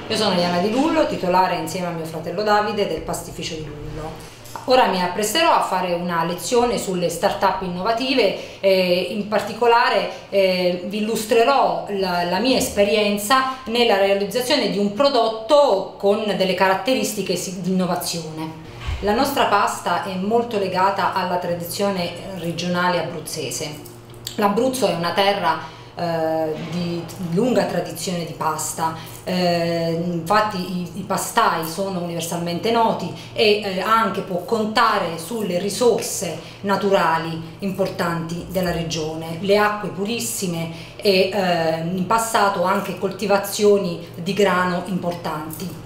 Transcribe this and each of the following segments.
Io sono Iana Di Lullo, titolare insieme a mio fratello Davide del Pastificio di Lullo. Ora mi appresterò a fare una lezione sulle start-up innovative, in particolare vi illustrerò la mia esperienza nella realizzazione di un prodotto con delle caratteristiche di innovazione. La nostra pasta è molto legata alla tradizione regionale abruzzese. L'Abruzzo è una terra di lunga tradizione di pasta, infatti i pastai sono universalmente noti e anche può contare sulle risorse naturali importanti della regione, le acque purissime e in passato anche coltivazioni di grano importanti.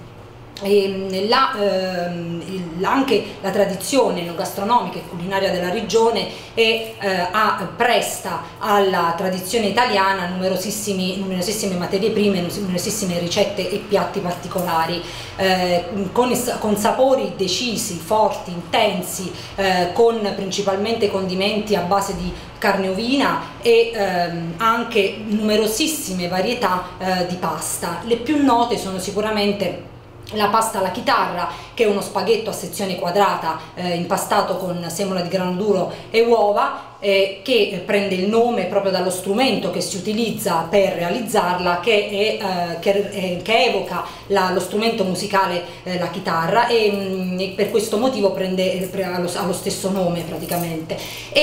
Anche la tradizione enogastronomica e culinaria della regione presta alla tradizione italiana numerosissime materie prime, numerosissime ricette e piatti particolari, con sapori decisi, forti, intensi, con principalmente condimenti a base di carne ovina e anche numerosissime varietà di pasta. Le più note sono sicuramente la pasta alla chitarra, che è uno spaghetto a sezione quadrata impastato con semola di grano duro e uova, che prende il nome proprio dallo strumento che si utilizza per realizzarla, che evoca lo strumento musicale, la chitarra, e per questo motivo ha lo stesso nome praticamente.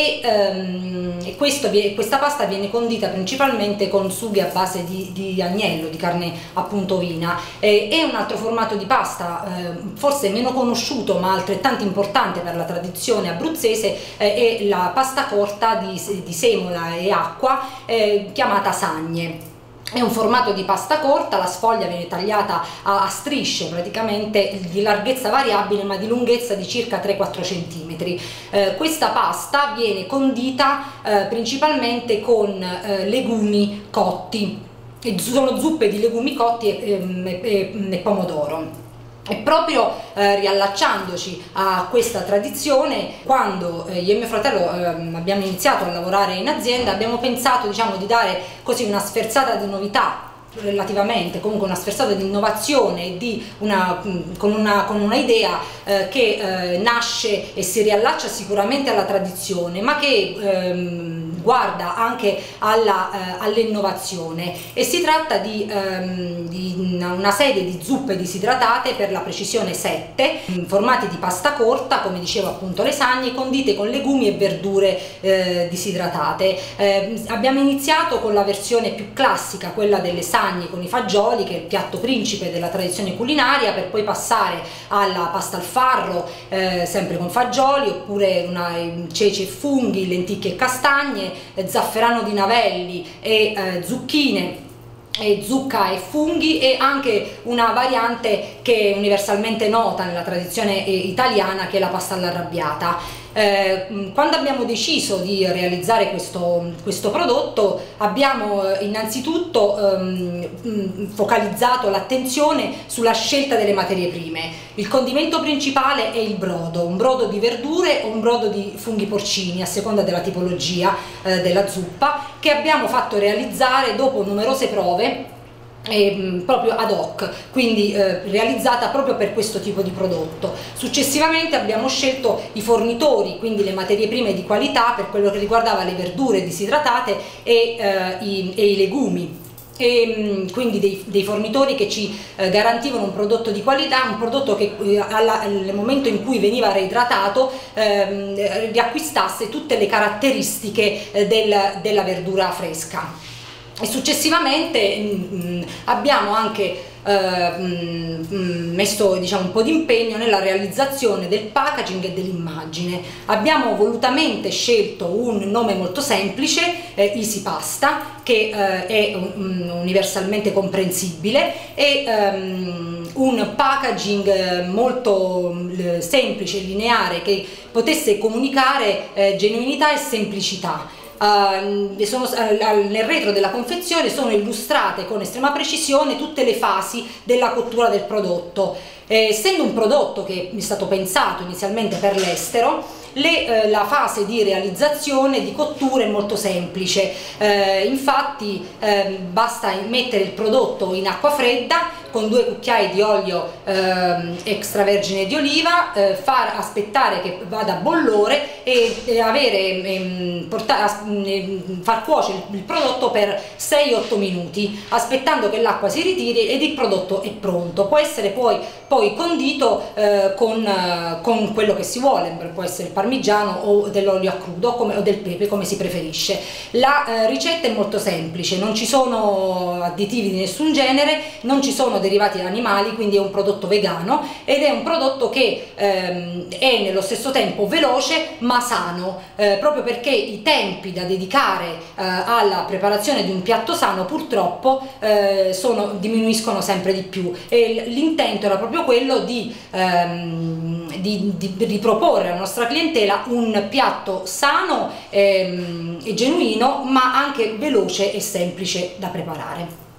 Questa pasta viene condita principalmente con sughi a base di agnello, di carne appunto ovina. È un altro formato di pasta, forse meno conosciuto ma altrettanto importante per la tradizione abruzzese, è la pasta corta di semola e acqua, chiamata sagne. È un formato di pasta corta, la sfoglia viene tagliata a strisce, praticamente di larghezza variabile ma di lunghezza di circa 3-4 cm. Questa pasta viene condita principalmente con legumi cotti, sono zuppe di legumi cotti e pomodoro. E proprio riallacciandoci a questa tradizione, quando io e mio fratello abbiamo iniziato a lavorare in azienda, abbiamo pensato, diciamo, di dare così una sferzata di novità, relativamente comunque una sferzata di innovazione con una idea che nasce e si riallaccia sicuramente alla tradizione, ma che guarda anche all'innovazione, e si tratta di una serie di zuppe disidratate, per la precisione 7, formati di pasta corta, come dicevo appunto le sagne, condite con legumi e verdure disidratate. Abbiamo iniziato con la versione più classica, quella delle sagne con i fagioli, che è il piatto principe della tradizione culinaria, per poi passare alla pasta al farro, sempre con fagioli, oppure ceci e funghi, lenticchie e castagne, zafferano di navelli e zucchine e zucca e funghi, e anche una variante che è universalmente nota nella tradizione italiana, che è la pasta all'arrabbiata. Quando abbiamo deciso di realizzare questo prodotto, abbiamo innanzitutto focalizzato l'attenzione sulla scelta delle materie prime. Il condimento principale è il brodo, un brodo di verdure o un brodo di funghi porcini, a seconda della tipologia della zuppa, che abbiamo fatto realizzare dopo numerose prove, proprio ad hoc, quindi realizzata proprio per questo tipo di prodotto. Successivamente abbiamo scelto i fornitori, quindi le materie prime di qualità per quello che riguardava le verdure disidratate e i legumi, e quindi dei fornitori che ci garantivano un prodotto di qualità, un prodotto che nel momento in cui veniva reidratato riacquistasse tutte le caratteristiche della verdura fresca. E successivamente abbiamo anche messo, diciamo, un po' di impegno nella realizzazione del packaging e dell'immagine. Abbiamo volutamente scelto un nome molto semplice, Easy Pasta, che è universalmente comprensibile, e un packaging molto semplice e lineare, che potesse comunicare genuinità e semplicità. Nel retro della confezione sono illustrate con estrema precisione tutte le fasi della cottura del prodotto. Essendo un prodotto che è stato pensato inizialmente per l'estero, la fase di realizzazione, di cottura è molto semplice, infatti basta mettere il prodotto in acqua fredda con 2 cucchiai di olio extravergine di oliva, far aspettare che vada a bollore e far cuocere il prodotto per 6-8 minuti, aspettando che l'acqua si ritiri, ed il prodotto è pronto. Può essere poi condito con quello che si vuole, può essere il parmigiano o dell'olio a crudo o del pepe, come si preferisce. La ricetta è molto semplice, non ci sono additivi di nessun genere, non ci sono derivati animali, quindi è un prodotto vegano ed è un prodotto che è nello stesso tempo veloce ma sano, proprio perché i tempi da dedicare alla preparazione di un piatto sano purtroppo diminuiscono sempre di più, e l'intento era proprio quello di riproporre alla nostra clientela un piatto sano e genuino, ma anche veloce e semplice da preparare.